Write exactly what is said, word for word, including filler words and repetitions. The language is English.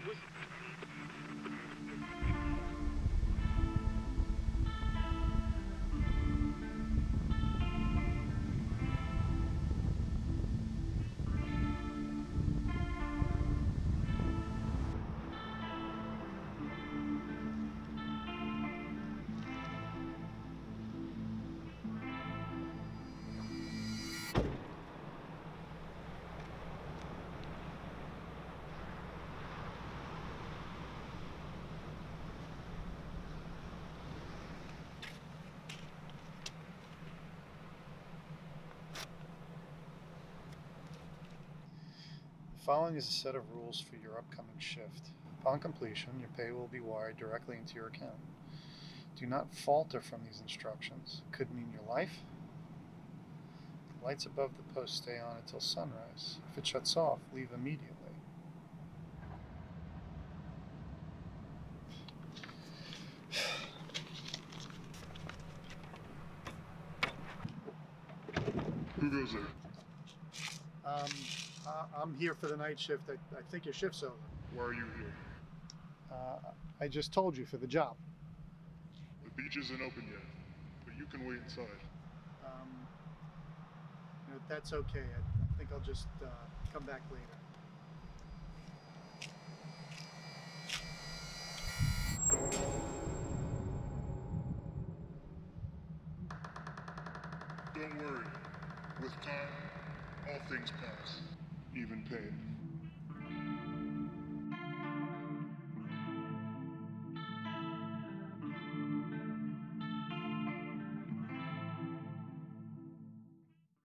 The following is a set of rules for your upcoming shift. Upon completion, your pay will be wired directly into your account. Do not falter from these instructions. It could mean your life. The lights above the post stay on until sunrise. If it shuts off, leave immediately. Who goes there? Um, uh, I'm here for the night shift. I, I think your shift's over. Why are you here? Uh, I just told you, for the job. The beach isn't open yet, but you can wait inside. Um, you know, that's okay. I, I think I'll just uh, come back later. Don't worry. With time, all things pass. Even pain.